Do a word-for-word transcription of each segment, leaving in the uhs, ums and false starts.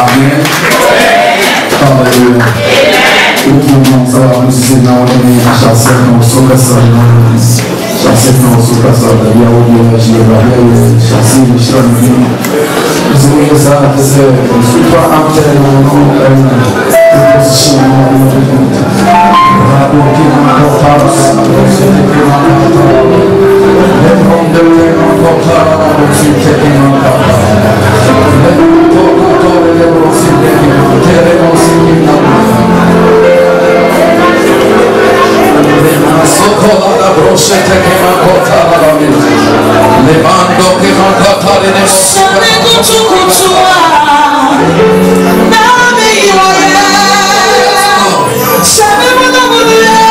Amém. Aleluia. Irmão, sabe, sinal também já sei que não sou casado, já sei que não sou casado, e a outra dia vai já se estranho. Os meus atos é super amplo, não é posição, rabo que não cortava, você tem que matar, levando ele não cortava, você tem que matar, levando todo ele você tem que matar, você tem que matar. Socolada broche te che mancotava la vita levando che mancotare ne Sane kutu kutua Name iwaye Sane mwana mwana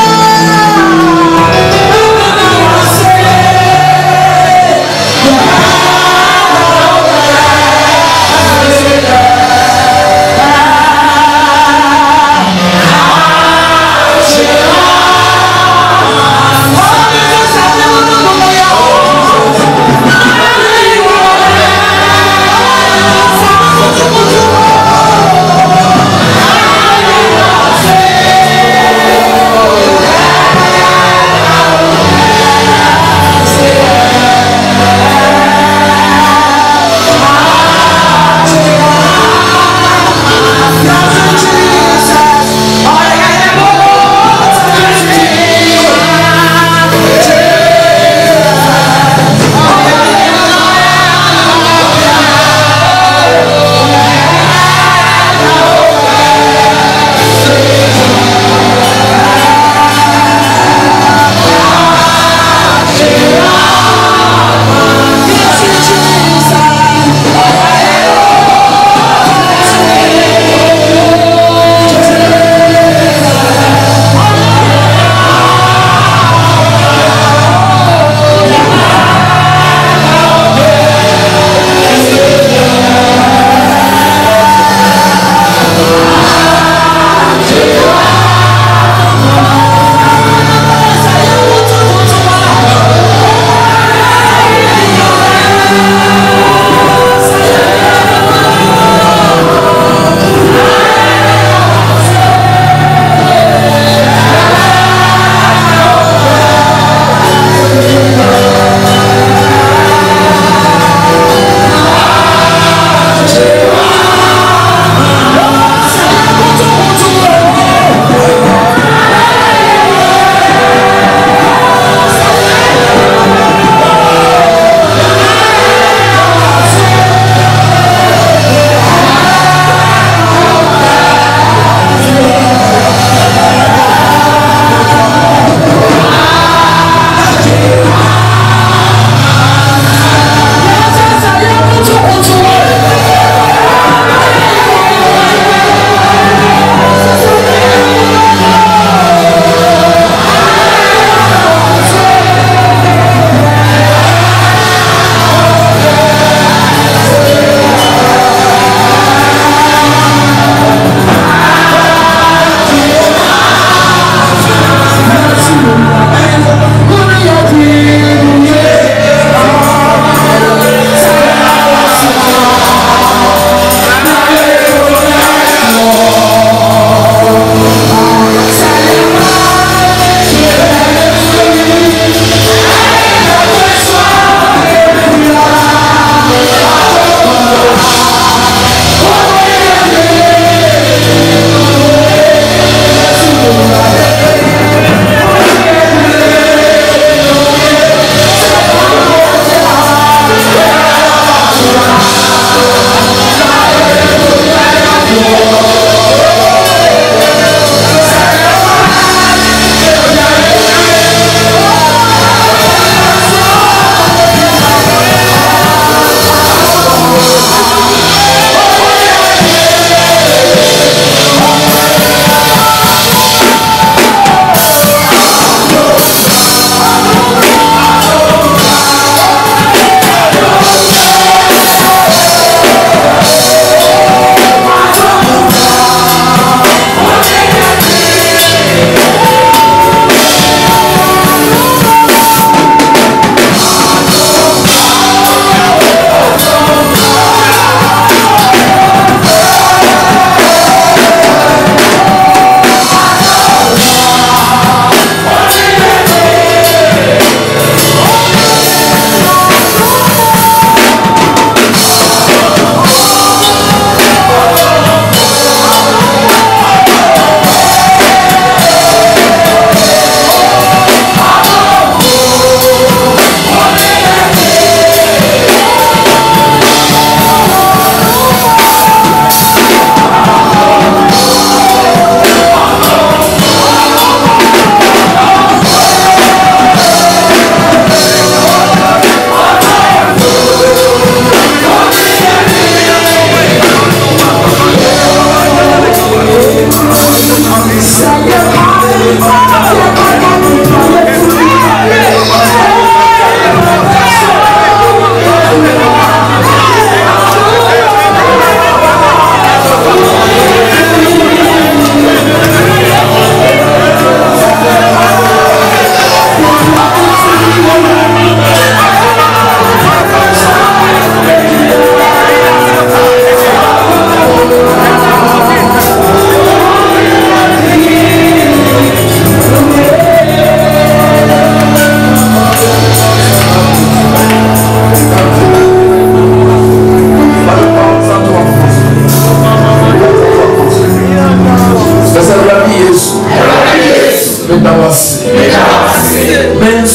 Oh,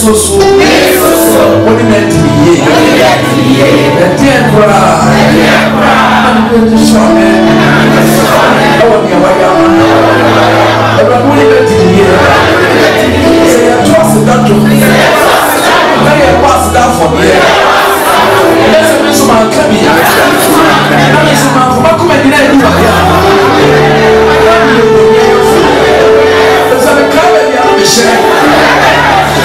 so what did that be? That ten cry. I'm going to show me. I want me a white young man. What did that be? Say, I trust the doctor. Now you pass that for me. Let's have some man come here. I'm some man from Bakum and United. Let's have a car and you'll be sharing.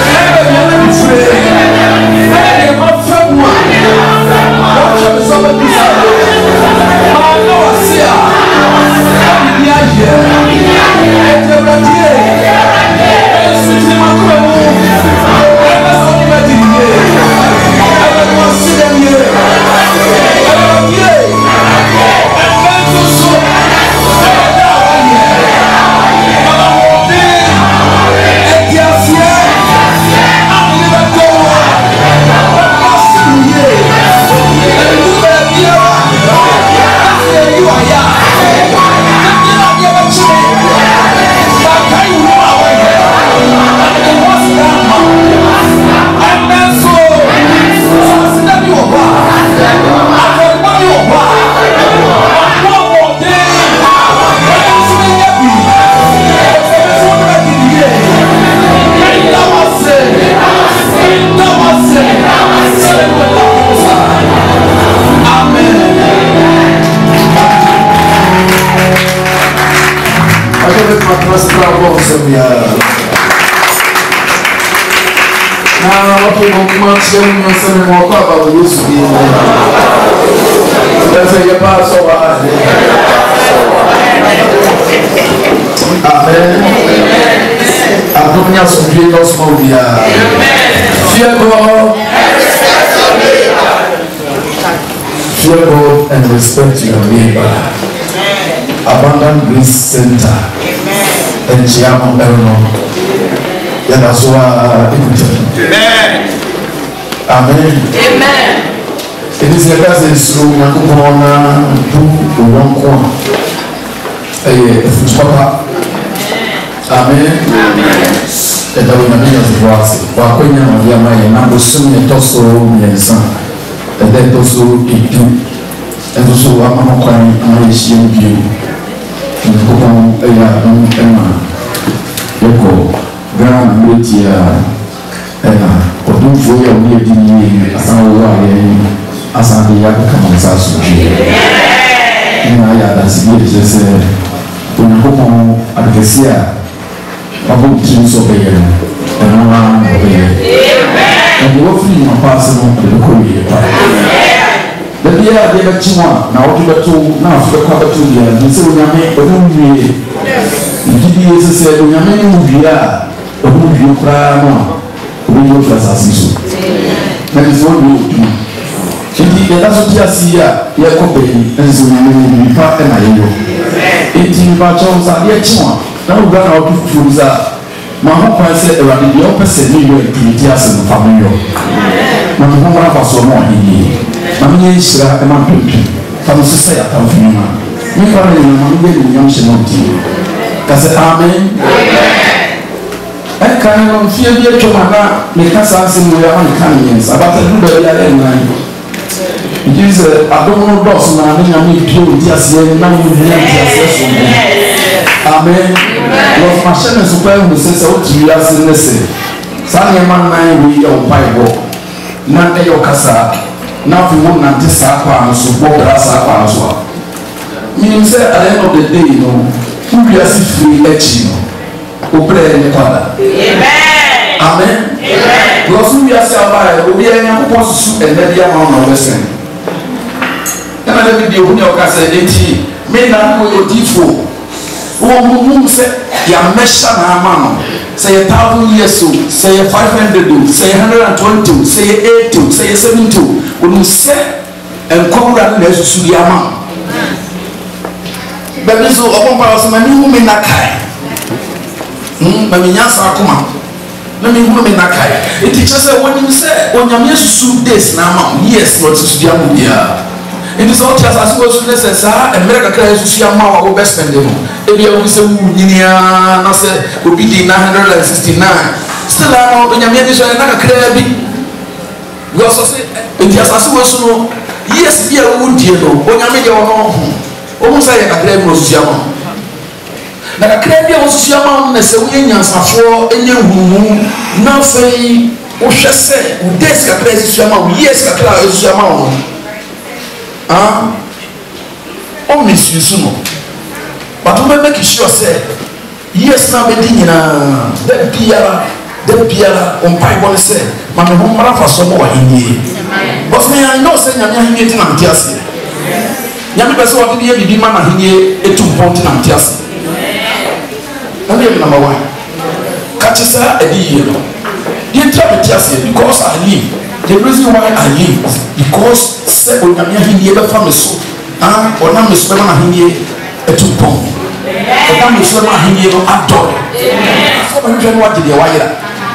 Now, what we want to say is more about the use of the let's say your pass over. Amen. I'm going to some Jesus movie. Fear God. Fear God and respect your neighbor. Abundant Grace Center. And Chiamo Elmo. That's why Amen. Amen. Amen. It is a person through Nakuna to one corner. A footballer. Amen. Amen. And I will not be as was. Wakwenya Maria Maya, Nambo Sumi, Tosso, Yansan, and then Tosso, Itu, and also Amakwani, Malaysian view. And the Kupon, Aya, Emma, Yoko. Ghana media ena odumfo ya oni edini asanwo aye asande ya kama nsaso ina ya da sibi je se onyakomo adkesia babu tin so be yero ena ma be amen and wo free ma pass no de ko ye pa da biya de ba chiwa na wo to beto na afu ko beto biya ni se onyame odumwie ngidi ese se onyame ni ubia obu bi kura no obu yo fasasi so na di so do tu chidi de da so ti asia ye ko be enzo ni ni pa e na yo enti ba cho sa ye chiwa na u ga na o tu tu za ma ho kwa se e wa de yo pese ni yo ti ti ase no fa yo na mo mara fa so mo ni na mi ye shira e ma tu tu fa no se ya ta fu ma ni kwa ni ma mi ye ni nyam she no ti ka se amen amen. I can't feel the Tomana, make us ask him where I'm coming. About the Buddha airline. It is a don't boss, and I mean, two just nine Amen. Lord, my son is super who says, oh, to you as in the same. Sunday man, nine we are Bible. Not a Yokasa. Now, we won't not this and support us up as well. Meaning, at the end of the day, you know, who we are free etching. Amen. Amen. Amen. Because we are saying, we are not supposed to and then the amount of listening. And I will be the only occasion that may not go to default. Who said, "Ya mesha na amano." Say a thousand years old. Say a five hundred old. Say a hundred and twenty. Say a eighty. Say a seventy. When you say and come around the Jesus the amount. But this is open for us. Many women are kind. Mami nyasa akoma na me hu me nakai it teaches say when you say onyame susu days na ma yes what is dia mu dia it is all just as was to say sa America kra susu ama wa go spend dem e bia we say wu nyinia na say obi di nine hundred sixty-nine still I know nyame de so na kakra bi go so say enti asase wo so no yes bi a wo die no onyame de wo no o mu say kakra bi no so siama na kakra bi a wo so siama na se wo nyansafo enye huhu na fei wo hwese wo des kakra si siama wo yes kakra si siama wo ah o misuse no but we make sure say yes na be di nyina da biara da biara on pai bon say ma me ho mara fa so mo wa hinie but me I know say nyame hinie ti na mtiase nyame be say wo de bibi ma na hinie etu pon ti na mtiase and you number one catch say e di ye no the tra mtiase because I live the reason why I live because say o nyame hinie be fa me so ah ona me so be na hinie etu pon o me so ma hinie no adore so ba hwe no wa de wa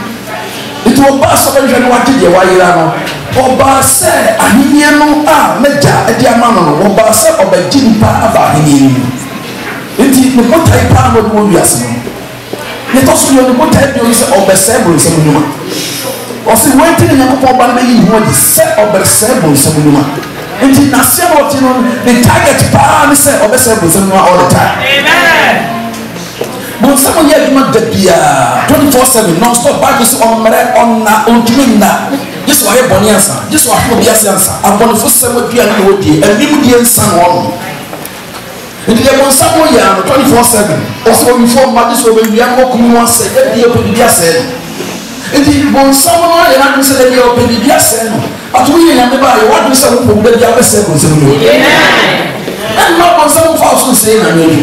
it will pass over the water the wire no oba se ahenie no a meja e dia ma no oba se obaji mpa aba ahenie no enti ne kotai pa no wo wiase no ne to so no kotai bi o se oba se bro se munuma o se wenti ne yakopon ba na yi ho di se oba se bro se munuma enti na se no ti no the target pa ne se oba se bro se munuma all the time amen. But some of you have the twenty-four seven non-stop Bible on mere on na on na. This why born answer. This why people be answer. I born for seven dia na odi. And you dey answer one. And the born some of you twenty-four seven. Also before ma this we we am come one say e dey open dia say. And the born some of you na say dey open dia say. At we na me ba you want to say we go dey dia say go say. Amen. And not on some false say na me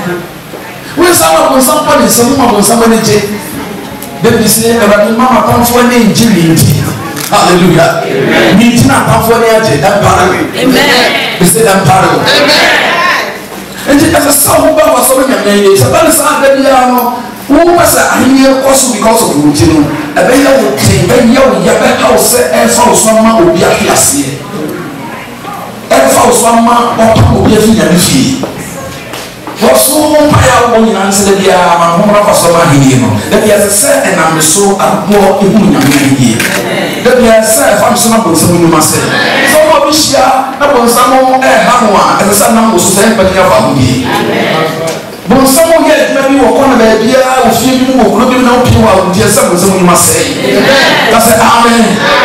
we saw on somebody some on somebody je they say about mama come for any injili hallelujah me tina come for any aje that parable amen they say that parable amen and as a son ba was so nyame ye sabana sa da dia no wo pasa ahie koso because of ruti no e be ya wo tin be ya wo ya be house e fa so ma obi afiase e fa so ma o pa obi afi nyame fi so paya wo nyina nse de bia ma ho ra fa so ma hie no de bia se e na me so abo ehu nyame hie de bia se fa so na bo so mu ma se so ma bi hia na bo so mo e ha no a e se na mo so se pa nya fa ho hie bo so mo ye de bi wo ko na ba bia wo fie bi mo ko bi na wo pi wa wo die se bo so mu ma se ka se amen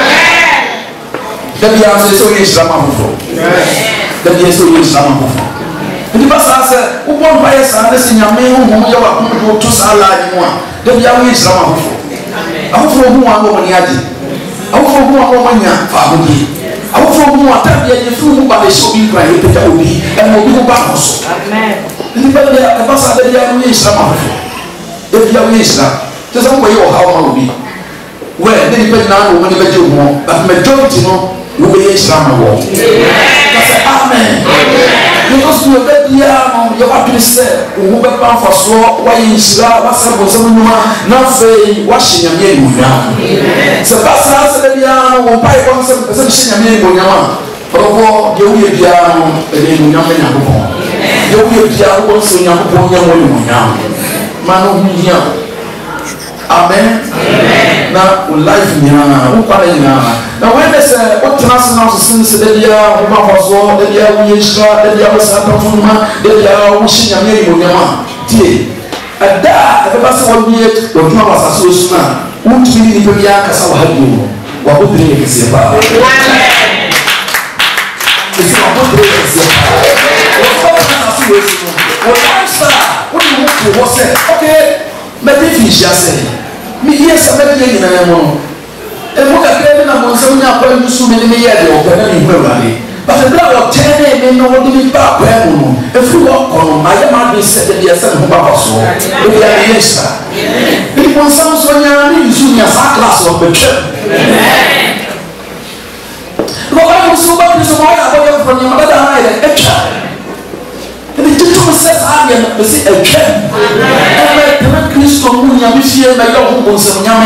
de bia se so ye shama ho de bia so ye shama ho ndi basa se ubon ba yesa na se nyame ho ho ya wa ko to sala ni mo a de bia wo yesa ma ho afoforo ho wa no ni age afoforo ho wa no nya fa ho ni afoforo ho wa ta bia ye fu mu ba le so bi kra ye peta obi e mo bi ko ba ko so amen ndi ba bia e basa de bia wo yesa ma ho de bia wo yesa te so ko ye o ha ma obi we de ni pe na no mo ni be je ho but majority no wo be yesa ma wo amen amen because we be dia no ye wa pese wo be pa fa so wa yinshira wa sa bo so nyuma na fe wa shinyame ni ya amen se ba sa se dia no wo pai ko se se shinyame ni nyama robo ye wi dia no e ni nyama nya ko ye wi dia ko so nya ko nya mo ni nyama ma no hu nya amen amen na o life nya wo kwa nya na when they say what transnational since the dia o ba fa so the dia wi yinshira the dia o sa ta fuma the dia o shinyame ni nyama tie ada e ba se wo bi e o tuma wa sa so so na wo tiri ni pe ya kasa wa hadu wa ko dire ke se ba amen ese wa ko dire ke se ba o ko na sa so so o ta sa o ni wo ko se okay me bi fi ja se mi yes me bi ni na mo e mo ka kre na mo so nya kwa yusu me ni ye de o pe na ni hwe wa ni but the blood of ten me no wo di ba pa mo no e fu wo ko no ma ye ma bi se de ye se no ba ba so e bi ya yes bi mo so so nya ni yusu nya sa class of the church amen ko ba mo so ba ni so ma ya ba ye from ni ma da ha ye e cha e bi tu se sa ye no se e cha amen e ma Kristo mu nya bi fie na ye ho mo so nya me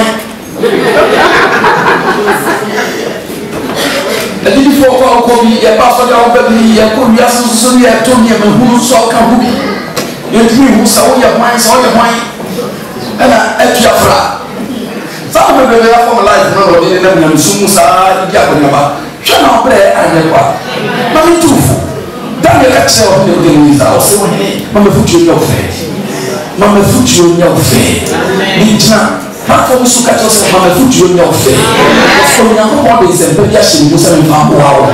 e di fo ko ko bi e pa so ya o ba bi e ko wi aso so ya to mi e ma hu so ka hu bi e di hu sa o ya mai so ya mai ana e tia fra Some of them have life, no, in them, Sumusa, Yabanaba. Shall not play and never. Mammy, too. Daniel lecture of the things I was saying, Mamma Future, your faith. Mamma Future, your faith. Nina, how come you catch us, Mamma Future, your faith? So, now, what is a very ashing to seven pound hour?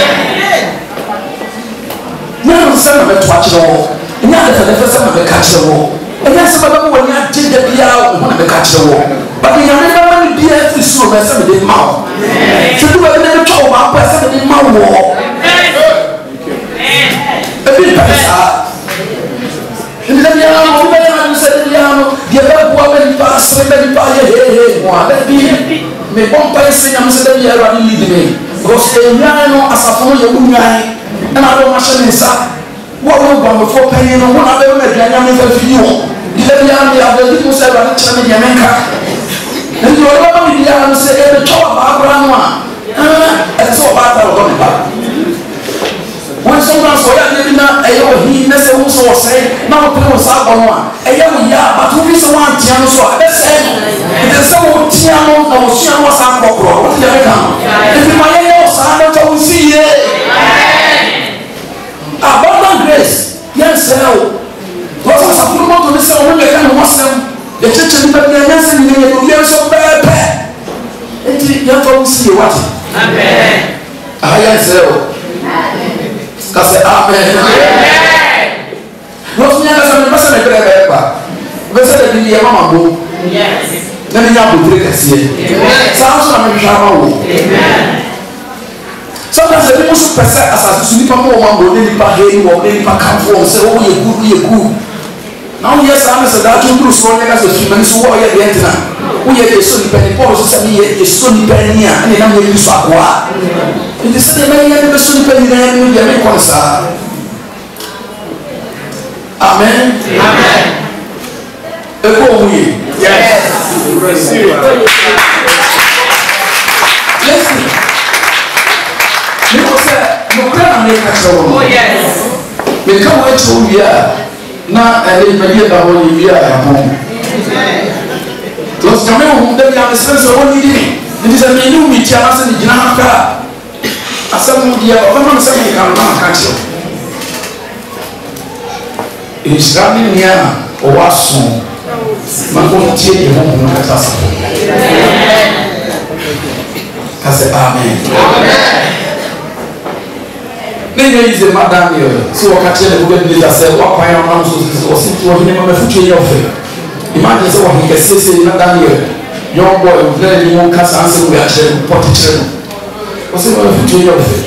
Now, some of it watch the wall. Now, the first time of the catch the wall. And then some of them when you did the beer out, one of the catch the wall. But you never want to be a free soul by somebody in mouth. So, do I never talk about somebody in my wall? Every person, and then you know, you said, you know, the other woman pass, and buy a hey, one, let me make one person, I'm saying, you're running with me. Because they know as a phone, you're going and I don't want to say, what will go before paying on one of them, and I'm in the video. The other the other people said, I'm telling you, and you are not with the other say, every talk about grandma, and so about our God. When someone saw that, they did not, he messed up, so say, now people saw one. A young yard, but who is the one Tiano? So I said, there's some Tiano, or Tiano was our corporal. What did I come? If you might know, I don't see it. Abundant grace, yes, sir. What was a good month to listen when they can watch them? The church and the yes, and the years of bad. And you don't see what? Amen. I answer. Kasi amen. What's the other person? I better ever. Vese de bi mama bo. Yes. Na ni ya bo tre kase. Sa so na me hwa wo. Amen. Sometimes the people should perceive as a super more one go ni pa he wo ni pa kan fo say oh ye good ye good. Now yes I say that you do so na so human so wo ye de entina. Wo ye de so ni pa ni Paul so say ye so ni pa ni a na na ye so akwa. It is the man ye de so ni pa ni na ni ye me konsa. Amen. Amen. Yes. Listen. Because no plan make a show. Oh yes. We come wait to here. Now I need to get that one here at home. Those coming home, they are the sense of one eating. It is a new meat, I was in the Janaka. I said, dear, I'm saying, I'm not catching. It's running here or was soon. My own tea, you won't let us. I said, Amen. Maybe is a madam here. So I can tell you, I said, what I am was into a minimum of future of it. Imagine someone who can say, Madam here, young boy, very young cast answer, we are children, potty children. What's the future of it?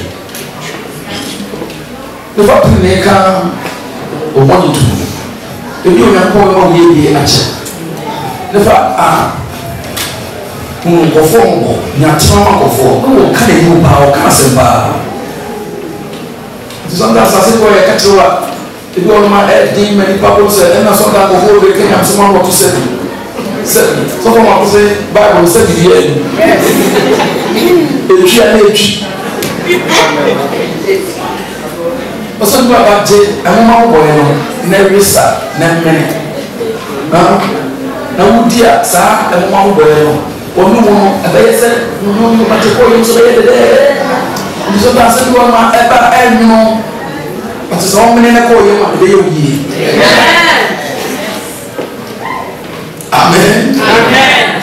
The bottom they come or want to. The new young boy will be a child. The fact are who perform, Natama perform, who can you bow, cancer bar. Sometimes I say, boy, I catch you up. If you want my head, many people say, and sometimes before they can have someone what to say. Someone will say, Bible said it here. If you are age. But something about Jay, I'm a boy, never sir, never minute. Now, dear, sir, I'm a boy. Or no one, and they said, no, you want to go into the day. So that's the one I ever had, you know. But it's all many call you on the day of ye. Amen. Amen.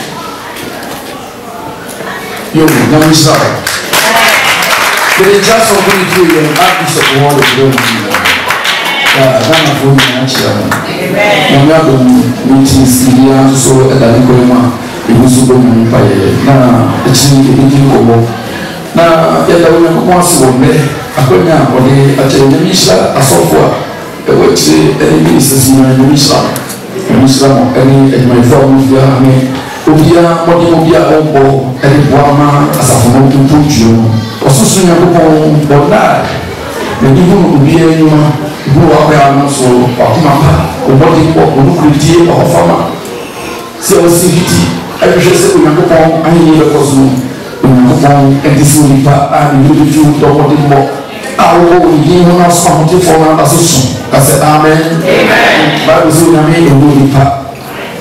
You know, I'm sorry. But it's just so good to you, and I just want to go. I'm a fool, I'm I'm not going to see the so that I'm going to be so good by now. It's in the beginning. Na yɛda wo nyankopɔn ase wɔ mmerɛ akwanya a wɔde akyɛ nyame hyira asɔfo a ɛwɔ akyire ɛne ministers nyinaa nyame hyira nyame hyira mo ɛne adwumayɛfoɔ a wɔmfia ne obiara mmɔden obiara a ɔmbɔ ɛde boa ma asafo no ntontue no ɔsoso nyankopɔn bɔda a n'ani hu no obiara nnwuma hu wɔakɔyɛ no so wakoma pa ɔmmɔden bɔ ɔnokoredie ɔhɔfama sɛ ɔsi fiti ɛhwehwɛ sɛ onyankopɔn ahenni bɛkɔ so no Nyankopɔn ɛde si nipa a ne yɛ fitu dɔbɔde bɔ a wɔwɔ yi ho na so ahotefoɔ no aba so so ka sɛ amen bible sɛ onyame ɛwɔ nipa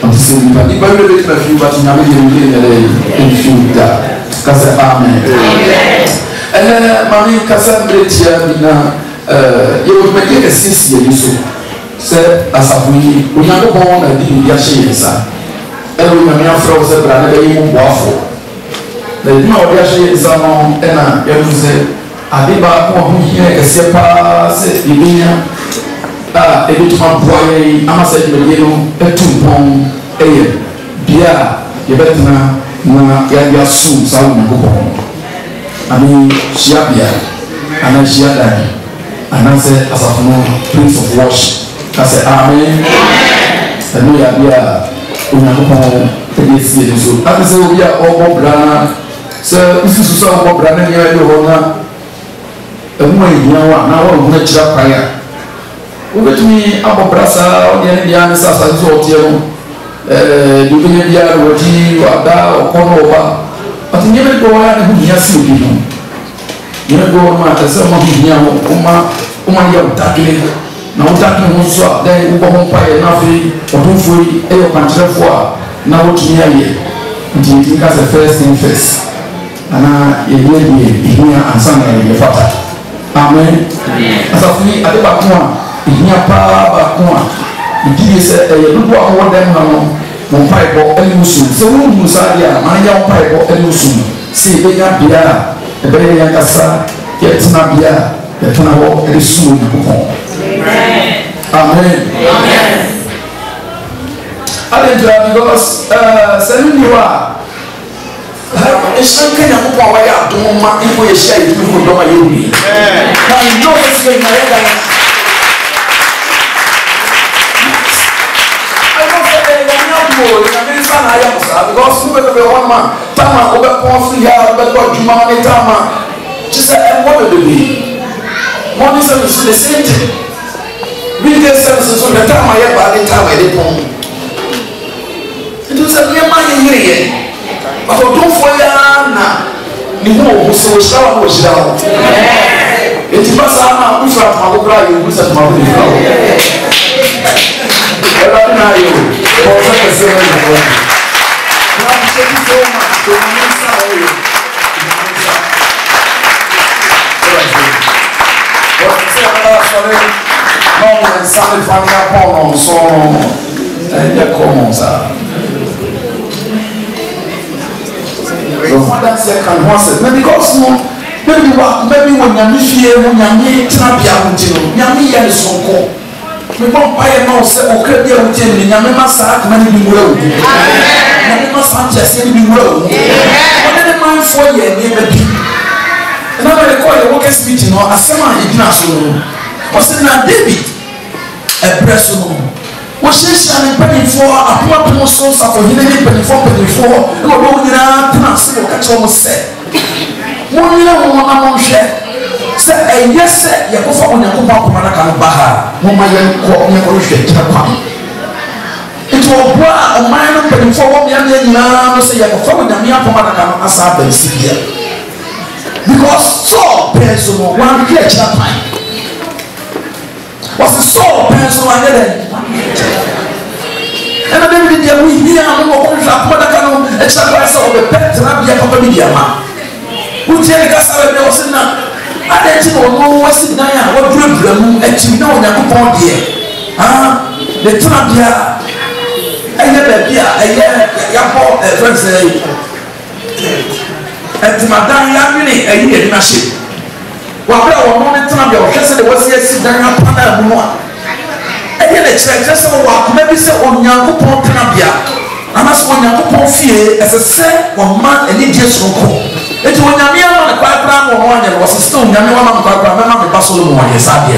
ɔte sɛ nipa nipa bi bɛtumi afi ba te nyame de ne ne ne mfi da kasa amen ɛnɛ maame kasa mmerɛ tia bi na yɛwɔ dwumadie kɛseɛ si yɛni so sɛ asafo yi onyankopɔn na di biribi ahyɛ yɛn nsa ɛna onyame afrɛ wo sɛ bra ne bɛyɛ mu boafo na adwuma a wɔde ahyɛ yɛn nsa no ɛna yɛfo sɛ ade baako a ho hia kɛseɛ paa sɛ yɛbɛnya a ɛbɛtumi aboa yɛn ama sɛ dwumadie no atu mpɔn ɛyɛ bea a yɛbɛtena na yɛade asom saa onyankopɔn ame hyiabea anaa hyiadan anaasɛ asafo no place of worship kasɛ amen ɛno yɛ adeɛ a onyankopɔn ɛde asi yɛn so ate sɛ obi a ɔbɔ bra na sɛ wosusu sɛ ɔbɔ bra na nneɛma bi hɔ na ɛmu a ɛhia wo a na woahunu akyira kwae a wobɛtumi abɔ bra saa ɔdeɛ ne deɛ ne sɛ asase sɛ ɔteɛ no deɛ wobɛnya biara wɔgyi wada ɔkɔ no ɔba ɔte nneɛma bi wɔ a ne ho hia sɛ obi no nneɛma bi wɔ no a ɛsɛ ɔma ho hia wo woma yɛ wo dadwene na wotake ho nso a dɛn wobɔ ho mpaeɛ na afei ɔdomfoɔ yi ɛyɛ ɔkwankyerɛfoɔ a na wotumi ayɛ nti yɛtumi ka sɛ first thing first anaa yɛyɛ deɛ ɛhia ansa na yɛyɛ fata amen asafo yi ade baako a ɛhia paa baako a megye sɛ ɛyɛ dodoɔ a wɔwɔ dɛm ha no mo mpaebɔ ɛne wo som sɛ wohunu saa deɛ a ma yɛ wo mpaebɔ ɛne wo som sɛ yɛbɛnya bea a ɛbɛyɛ yɛnkasa yɛtena bea a yɛtena hɔ ɛde som onyankopɔn amen adentra because sɛ ne ni hɔ a ɛhyɛ nka nyankopɔn a wɔyɛ adom ma mpo yɛhyia yɛtumi ho dɔm a yɛwui na nnɔ wɔsi yɛ nyinaa yɛda nyame nsa na ayɛ mo saa because wobɛbɛbɛ hɔ ma tam a wobɛpɔn so yɛ a wobɛkɔ adwuma ne tam a kye sɛ ɛmmɔ bebree morning service the same thing weekday service so the time I have by the time I did home it was a near my year but I don't for ya na ni ho so shower no shower it was a man who from Abura you was at my flower I know you for the seven I'm so much to me sorry no one sorry for me upon so and ya come sir so father say can was it because no maybe what maybe when you feel when you try bia until you ya so ko me bon paye no say o kra bia until ni nyame masa akama ni bi wura wo nyame masa anchese ni bi wura wo what the man for ye ni be bi na ba le call the workers meeting no asema igina so no wɔsi na David ɛbrɛ so no wɔhyehyɛ ne mpanimfoɔ apoapono so safohene ne mpanimfoɔ mpanimfoɔ ɛna ɔbɛwo nyinaa tena ase wɔ ka kyerɛ wɔn sɛ wɔnyina wɔn na wɔnhwɛ sɛ ɛyɛ sɛ yɛkɔfa onyankopɔn akoma adaka no ba ha wɔma yɛnkɔ yɛnkɔhwɛ kyerɛ kwan nti ɔboa a ɔman no mpanimfoɔ wɔ mmeammea nyinaa no sɛ yɛkɔfa onyame akoma adaka no asa aba nsi bia because Saul pɛɛ so no wɔanhwɛ akyerɛ kwan was so person I did and I didn't get we here I'm going to put a canoe and start by some of the pet and I'll be a company man who tell us I was in that I didn't know what's in there what problem and you know that upon here ah the trap here I never be a year yapo a friend say and to my dying yamini a year machine wabra wo no ne tena bia wo hwese de wasi asi dan apana mu a eye ne kyerɛ sɛ wo akoma bi sɛ onyankopɔn tena bia anaso onyankopɔn fie ɛsɛ wo ma ani die sonko eti onyame ama ne kwakra mo ho anya wo sɛ sɛ onyame wa ma me kwakra me ma me ba Solomon ayɛ sadeɛ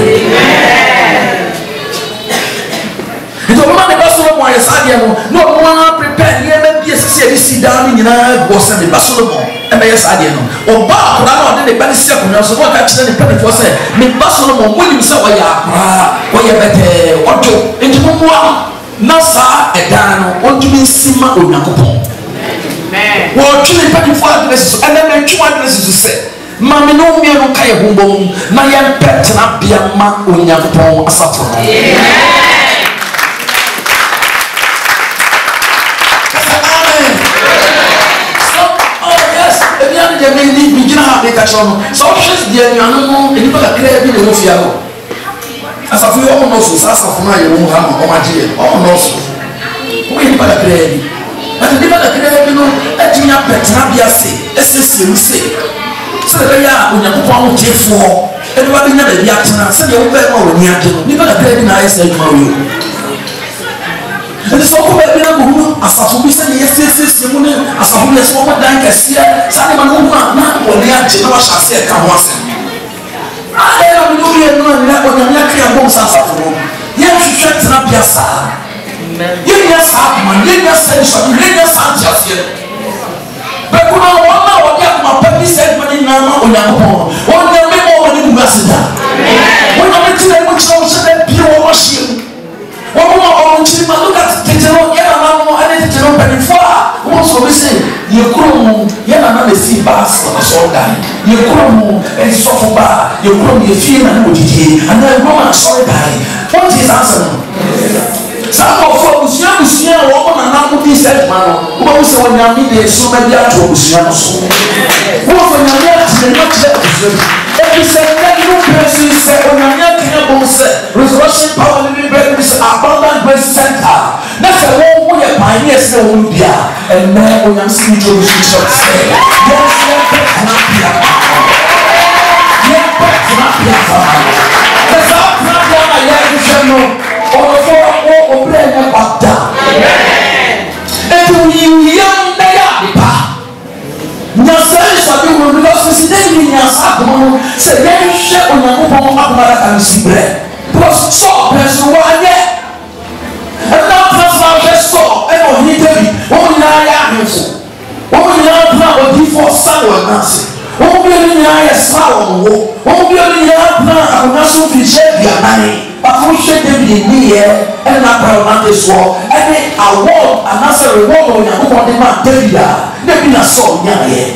eti wo ma me ba Solomon ayɛ sadeɛ no no mo na prepare ye ma bi sɛ sɛ si dan ni nyinaa go sɛ me ba Solomon ɛbɛyɛ saa deɛ no ɔba akora na ɔde ne ba ne si akonnwa so wɔka kyerɛ ne panifoɔ sɛ me ba Solomon monim sɛ wɔyɛ akora wɔyɛ bɛtɛɛ ɔdwo nti mommoa na saa ɛdan no ɔntumi nsi ma onyankopɔn wɔtwe ne panifoɔ adresse so ɛnɛ matwe adresse so sɛ ma me ne mmienu ka yɛ ho bom na yɛmpɛ tenabea ma onyankopɔn asafo no catch on. So she's the animal, and you put a clear in the Fiago. As a few almost as of my own hammer, or my dear, almost. We put a clear. But the people that clear, you know, that you have better be a say, S S U say. So they are when you go on J four, everybody never be acting, so you're very well when you're doing. You put a clear in the eyes like Mario. And so we are going to as a fool said yesterday, Simone, as a fool is one more than Cassia, Simon, not when they are general shall say, come once. I am doing no that when you're not clear bones as a fool. Yes, you shut up your son. You just have man, you just say, you just have just yet. But when I want to get my baby said, money now on your home, one day more than you must have. When I went to them, which I was a pure machine. One more on Chima, look at the general, yeah, and then the general penny far. Once we say, you come, yeah, and the sea bass on a soldier. You come and suffer bar, you come, you feel and what you and then go and sorry by. What is answer? Some of us, young, young woman, and now put this head man. Who also when you meet the so many out of Sianos. What when you're not to the next level? Every second, no person said, when you're not in a set, resurrection power living bread is abundant grace center. That's a war we are pioneers in Olympia. And now when I'm seeing you, you should say, yes, yes, not here. Yes, not here. That's how proud I am, you should know. All the four or play a back down. And you young Nayapa. Nasa sabi mo because we see them in Nasa mo say them share on your home apara can see bread. Because so person one yet. And now transfer just so and on he tell me what we now ya himself. What we now plan or before someone Nancy. What we now ya saw wo. What we now plan on national feature ya money. But we should be near and not paramount as well. And then award and answer reward on your home man tell you that. Maybe not so young yet.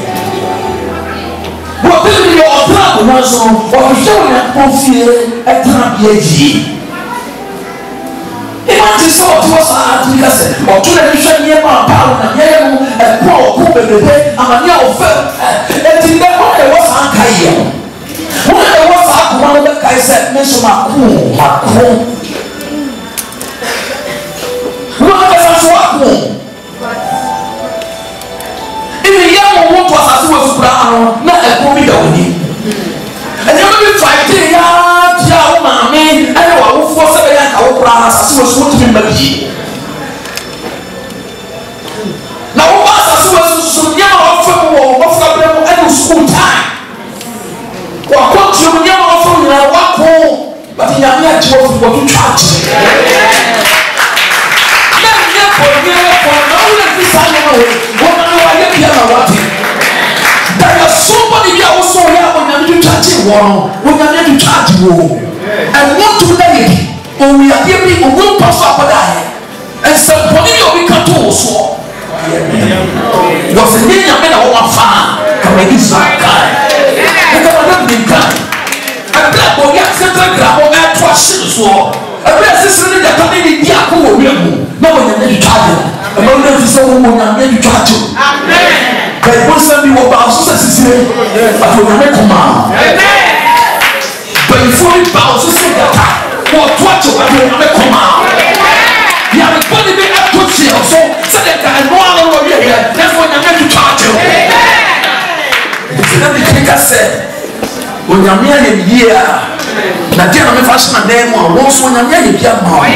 But then you are proud of us or showing that confidence at time P H D. Imagine so to us or to the mission near my power and yellow and poor poor baby and a new felt. And in that one there was a Kayan. When there was a one of the guys said, Mister Macron, Macron. What was a swap? To assassin was brown, not a movie only. And you will be fighting ya, ya, mammy, and I will force a young opera assassin was going to be Maggie. Now, assassin was so young offer or offer and school time. Or what you never offer in a walk home, but in a mere twelve for two church. Never, never, for no one this animal, what I get here, what there is somebody here also here when you need to charge one, when you need to charge one. And what to day, when we are giving a one pass up there, and somebody will be cut also. Was the name of a fan, come and use that guy. And come on, be kind. And black boy, yes, central grab or air trash as well. A blessed sister that come in the Yaku will be no one need to charge him. A moment is so when you need to charge him. Amen. But once we were about to say, but we will come out. But before we bow to say that, what watch you, but we will come out. You have a body be up to see so that I know all over here. That's when I'm going to charge you. Let me take a set. When you're near him here, Nadia, I'm a fashion and then one was when I'm near him.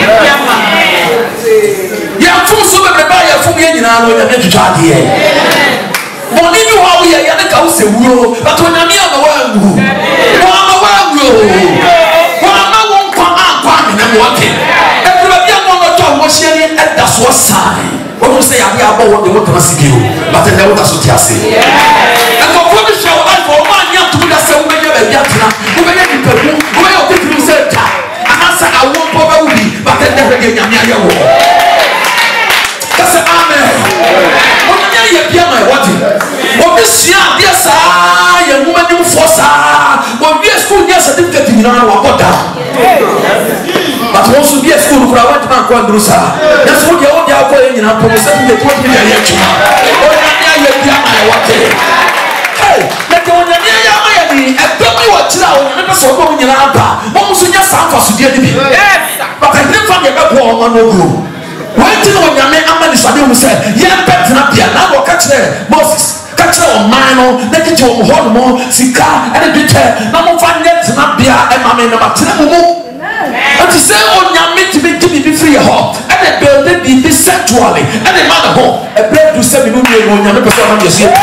You have full super by a full year, and I'm going to charge here. Money you how we are the house but when I'm here the world, one the world, one I won't come out and I'm working. Everybody I'm not talking what's here and that's what sign. What you say I have about what they want to see you, but then they want us to say. And for what the show I for one year to be the same way you're a yatina, who may be people who may have people said that. And I said I won't probably, but then never get your war. That's an amen. You hear my what? What this year, yes, I am woman in force. What we are school, yes, certificate in our water. But also be a school who I went to my quadrusa. That's what you're going in our promotion. The twenty million. Hey, let the one year ni ɛbɛmi wɔ kyerɛ a onyame pɛ sɛ ɔbɛ wo nyinaa ba wɔn nso nyɛ saa mfasodeɛ no bi but ɛdene fa deɛ ɛbɛboa ɔma no oguro wɔnti na onyame ama ne sade mu sɛ yɛmpɛ tenabea na na ɔka kyerɛ Moses ka kyerɛ ɔman no na gyegye wɔn hɔ nom sika ɛne dwetɛ na momfa nyɛ tenabea ɛma me na matena mu mu nti sɛ onyame tumi gye biribi firi yɛ hɔ ɛne bɛɛde biribi sexually ɛne ma ne ho ɛberɛ du sɛ menu mmienu onyame pɛ sɛ ɔma ne yɛsie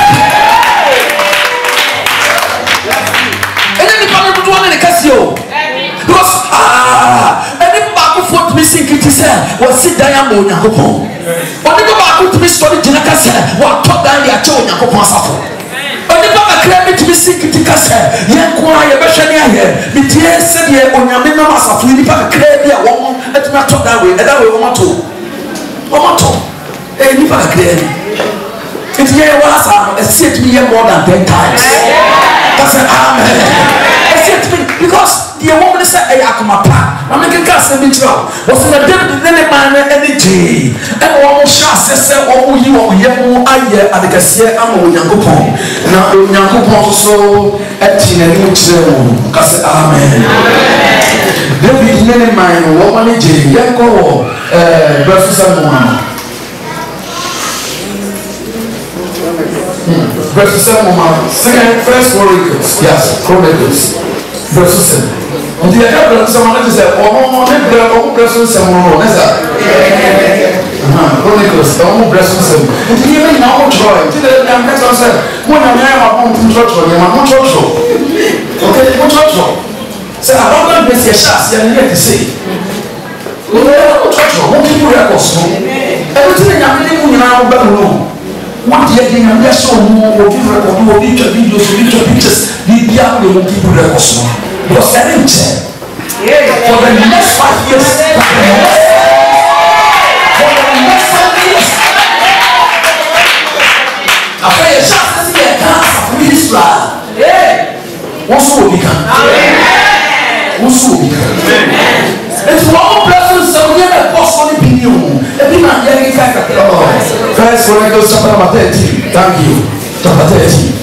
ɛnyɛ nipa no dodoɔ ne ne kɛseɛ o because ɛne baakofoɔ tumi si nkiti sɛ wɔsi dan ama onyankopɔn ɔnipa baako tumi sɔre gyina ka sɛ wɔatɔ dan de akyɛ onyankopɔn asafo onipa kakra bi tumi si nkiti ka sɛ yɛn ko a yɛbɛhwɛ ne ayɛ metie sɛdeɛ onyame nam asafo yi nipa kakra bi a wɔn atumi atɔ dan wei ɛdan wei wɔn ato wɔn ato ɛyɛ nipa kakra bi nti yɛyɛ wɔ asa no ɛsi etumi yɛ more than ten times kasi amen ɛsi etumi because deɛ wɔn mo sɛ ɛyɛ akoma pa na me keka asɛm bi kyerɛ o wɔsɛ na David ne ne man no ɛne gyee ɛna wɔn mo hyɛ ase sɛ wɔn mo yi wɔn yɛ mo ayɛ adekɛseɛ ama onyankopɔn na onyankopɔn nso ɛte n'anim kyerɛ wɔn kasi amen David ne ne man no wɔn mo ne gyee yɛn kɔ wɔ ɛɛ bɛrɛ sɛ mo ano. Verse seven, second, first Chronicles, yes, Chronicles, verse seven. And the other someone is a woman, never person, someone, is that? Chronicles, the only person, seven. And even now, joy, to the young person said, when I am a home to church, I am a church. Okay, what church? So I don't know if it's a shot, and yet to say, we are a church, what people are also. Everything I'm living in our bedroom. What the thing I'm just so more of you record more picture videos, picture pictures, the diablo will keep records. Because I didn't say for the next five years, for the next five years, after a shot, I see a cancer from this blood. What's all we can? What's all we can? It's one person, so we have a possible opinion. Every man, yeah, you can't get it. First Chronicles chapter number thirteen. Thank you. Chapter thirteen.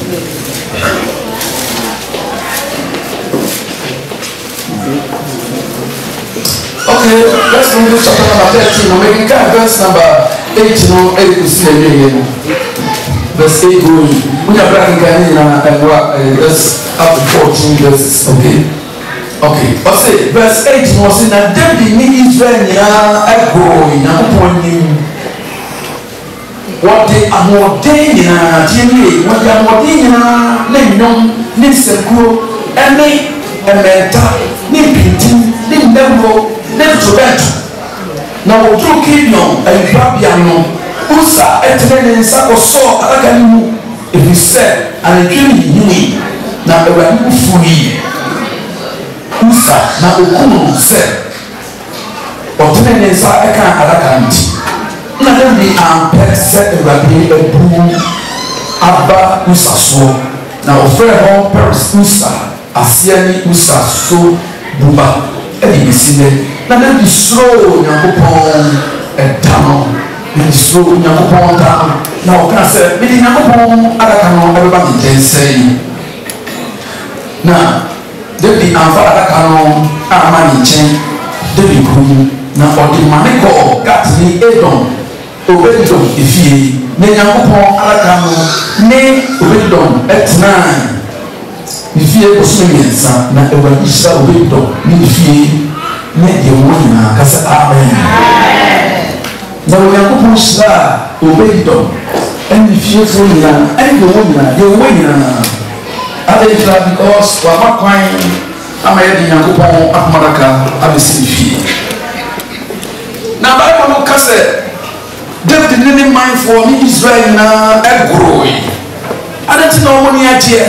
Okay, let's go to chapter number thirteen. I'm making kind of verse number eight. You know, eight to see again. Verse eight going. We are breaking down and what? Let's up to fourteen verses. Okay. Okay. What's it? Verse eight was in that David need Israel now. I go in upon him. What they are more dangerous, Jimmy, what they are more dangerous, they know, they say, go, and they, and mental, they painting, they never, never to that. Now, two kingdom, and Fabiano, Usa, and then Sako saw, I can if he said, and a dream he knew, now they were free. Usa, now the woman said, or then I can't, I can't. Na dem di ampɛ sɛ Awurade abu aba Usa so na ɔfrɛ hɔ Peres Usa aseɛ ne Usa so buba ɛde besi nɛ na dem di suro Onyankopɔn ɛda no na di suro Onyankopɔn da no na ɔka sɛ mede Nyankopɔn adaka no ɛbɛba me nkyɛn sɛi na dem di amfa adaka no ama ne nkyɛn David kurom na ɔde ma ne kɔɔ Gat ne Edom Obedidom efie ne Nyankopɔn alaka no ne Obedidom ɛtena efie bosom mmiɛnsa na Awurade hyira Obedidom ne efie ne deɛ wɔn nyinaa kasa amen na Nyankopɔn hyira Obedidom ɛne efiefoɔ nyinaa ɛne deɛ wɔn nyinaa deɛ wɔn nyinaa adekyira because wama kwan ama yɛde Nyankopɔn akomadaka abɛsi efie na Bible no kasa David ne ne manfoɔ ne Israel na ɛgoroe adɛnti na ɔmo ne agyeɛ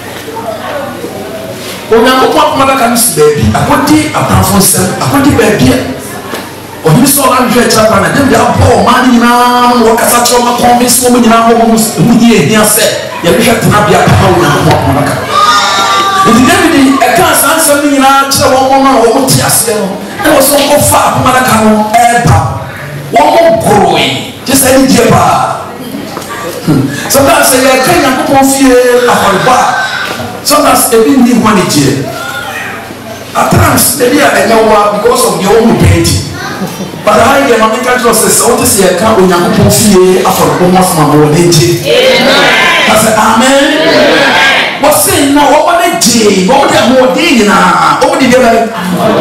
Onyankopɔn akomadaka no si baabi akɔdi atamfo nsɛm akɔdi baabi a ɔhene sɛ ɔna nhwɛ kyerɛ pa na David abɔ ɔmaa ne nyinaa no wɔkasa kyerɛ ɔma kɔnvinsi ɔmo nyinaa wɔ ɔmo yie ehia sɛ yɛbɛhwɛ tenabea papa Onyankopɔn akomadaka nti David ɛka saa nsɛm no nyinaa kyerɛ wɔn mo no a wɔmo te aseɛ no ɛna wɔ sɛ ɔkɔfa akomadaka no ɛɛba wɔn growing just any jeba sometimes say you can Nyankopɔn fie afɔreba sometimes ebi need money here. At times maybe I know because of the own painting. But I am a mechanical system. What is your car when you are going to see after almost my whole day? I said, Amen. What's saying now? What are they? What are they more day now? What did they like?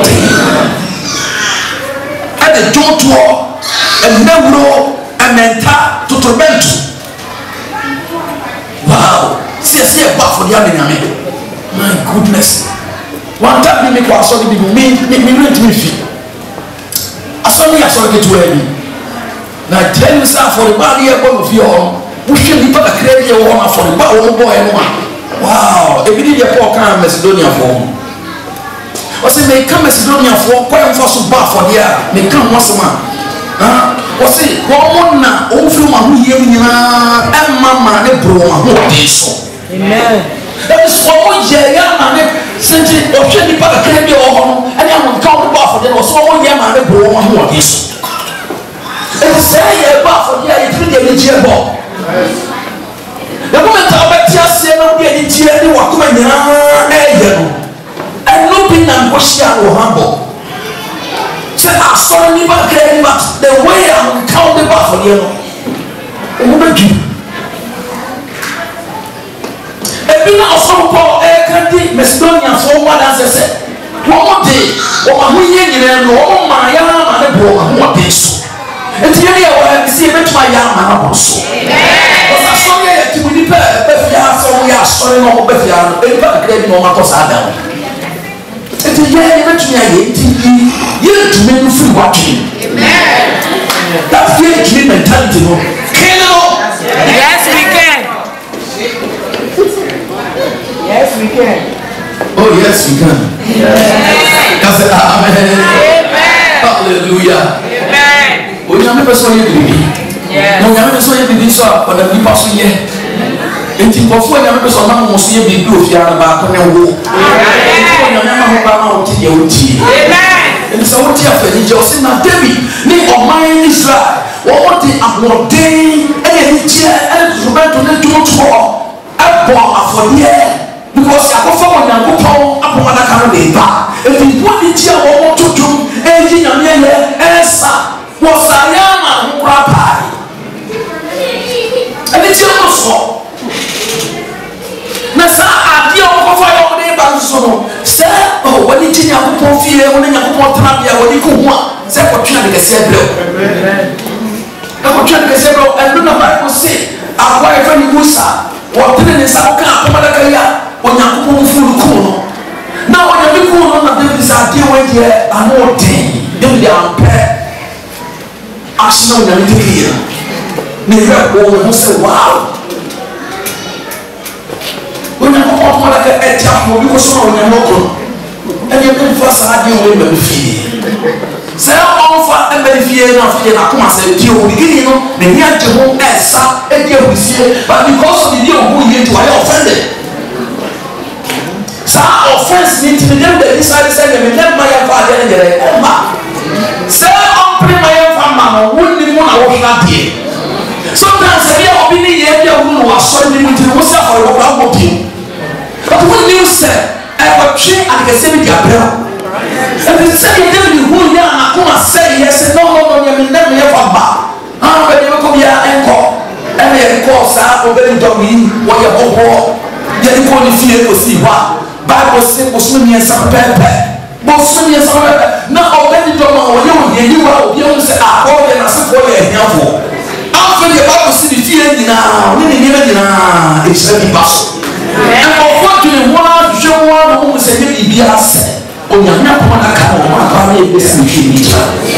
And the don't walk and never and mental to torment. Wow. See, see a back for the army. My goodness. One time we make our sorry people me me me rent me fee. I saw me I saw get to me. Now tell you sir for the body here one of you we should be back credit your one for the body one boy and one. Wow, if you need your poor come Macedonia for. I say may come Macedonia for quite for so bad for there. May come once a month. Huh? I say one na o fi ma hu yem nyina e mama ne bro ma hu dey so. Amen. That is what we hear man senti o hwe ni pa ka bi o ho and am come back for them so one year man bro ma hu dey so. E say e ba for there e three dey ni je bo. The moment I bet you say no dey ni je ni wa kuma nyina e ye no. And no be na ko share o hambo. Say I saw me back there but the way I'm count the back for you. O mo do. Ebi na osompo e kandi Macedonia for one as I said. One day, o ma hu ye nyina no o ma ya ma ne bro ma hu dey so. Enti ye ya wa bi se betuma ya ma na bo so. Amen. O sa so ye ti mu ni pe be fi ya so ya so ni no be fi ya no. E ba kre bi no ma to sa da. Enti ye ye betuma ye ti ye to me no free watching. Amen. That fear dream mentality no. Can no? Yes, we can. Yes, we can. Oh, yes, we can. Yes. I said, Amen. Amen. Hallelujah. Amen. We have never saw you baby. Yes. No, we have never saw you baby. So, but the people see you. And think of what you have never saw. Now, we see you baby. If you are about to know, Amen. You never have about to you. Amen. And so, what you have to do, just now, David, name of mine Israel. What the ordained and chair and to to the two for a for the air. Because I go for one and go upon a car of if you put the chair or to do anything on the answer was a yama rapper. And it's your so. Nasa, I deal with fire on the banso. Sir, oh, when you think you put fear when you put Trabia, when you go one, say what you have said. I go try to say, and do not Bible say, I wife and Musa, or ten in South Carolina. When you come full cool. Now, when you go on the business, I deal with you, I know day. Then they are pet. I know that it here. They have all who say, wow. When you come up like a tap, you go so on your local. And you can first I deal with the fee. Say, I'm for every fear of fear. I come and say, you will begin, you know, the near to home as a deal with you, but because of the deal who you to I offended. Some offense need to be done. They decided to say, "We never my father and the Emma." Say, "I'm pretty my family. Wouldn't even know what that is." Sometimes they are being here. They are going to show me to what's up for your problem. But when you say, "I will change," and they say, "We are better." And they say, "You tell me who you are." I come and say, "Yes, no, no, no, you never hear from back." Ah, but you come here and call, and they call, "Sir, obey the me. What you have for?" You call the fear to see what. Bible says, "Bosumi and some pepper, Bosumi and some pepper." Now, already, don't know what you are. You say, "Ah, all the answer for your helpful." After the Bible says, "The fear now, we need even now, it's very possible." And unfortunately, one show one who said, "Maybe be us." Oh, you're not going to come on my family. This is the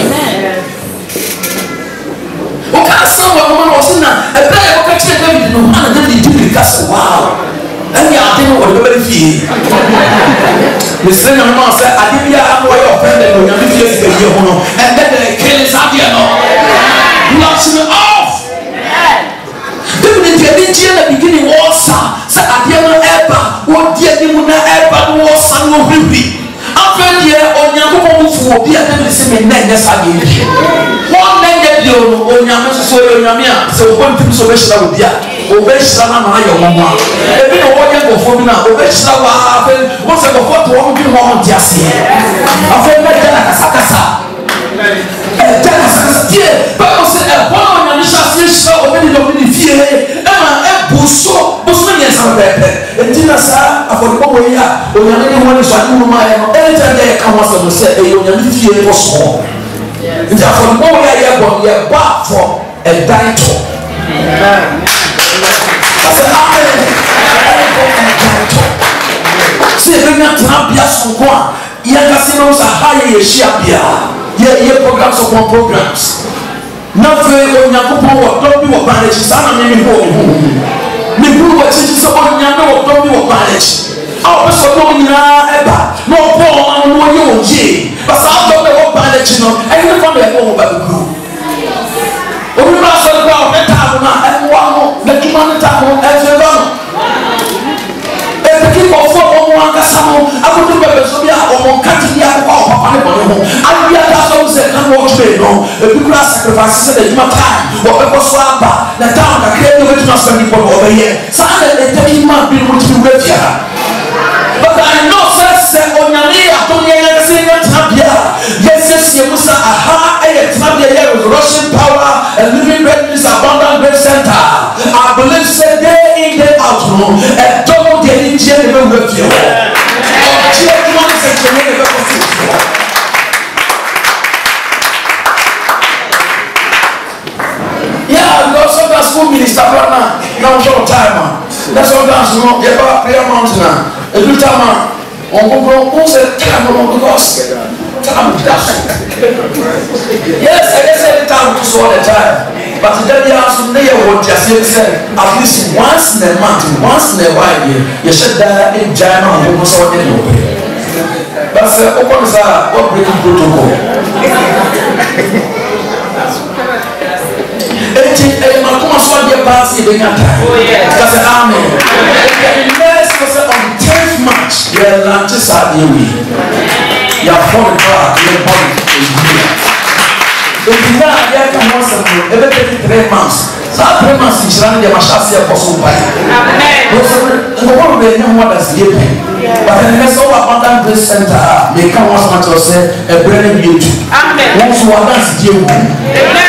what kind of someone was in that? A player who catches David, no man, and then he did because wow. And you are doing what the feel. The same man said, I didn't have why you're offended when you're fifty years ago. And then they kill his idea. Blocks him off. People in the beginning was said, I didn't ever, what dear you would ever was some of me. After the year, on your home for the other same next again. One negative on your so your so one thing so much out there. obeshira na na ayo mama ebi no wo ye gofo bi na obeshira wa afa wo se gofo to wo bi ho ho diase afa me jana kasa kasa eh jana kasa tie ba ko se e bo nya ni shase shira obedi do bi fie e ma e buso buso ni esa pepe etina sa afọ ko wo ya onyame ni ho ni so adu ma ya no e ta de ka ho so no se e onyame fie ko so nti afọ ko wo ya ye bo ye ba for a dito amen ase amen se be na trabia so ko a ya ga se no sa ha ye shia bia ye ye programs of programs na fe onyakopo wo do bi wo manage sana me me ho me hu wo chi so onyame wo do bi wo manage a o so no nyina eba no po no no ye o je ba sa do be wo manage no e ni fa be wo ba ku o mi ba so ba o beta mo na e wo no na tuma na ta mo e fe ba no e pe ki ko fo mo mo anga sa mo akoto be be so bi a o mo kati ya ko o papa ne bo ne ho a bi ata so se kan wo tbe no e bi kura sacrifice se de juma time wo be ko so aba na ta ka kre no be tuma so ni ko o be ye sa na e te ki ma bi mo tbi we fia but I know say onyame atonye ya se na tabia yes yes ye musa aha e tabia ya resurrection power and living bread is abundant bread center I believe say day in day out no e double the energy e be we fia o je ki mo se je ne be ko fi yeah God so that's school minister now now show time that's all dance no e ba prayer mountain na every time on go go say time on because time does yes I guess every time to all the time but the day also they want just say at least once in a month once in a while you should die in China on go so they know but say open say what breaking protocol eti e ma kuma so dia pass e benya time because amen next was on tenth March yeah launch Saturday week ya for the car your body is here eti na ya ka mo so e be take three months sa three months in shira dia ma chance ya poso pai amen no no be no what does ye pay but the next all abundant grace center me ka was much say e brand new amen once what dance die amen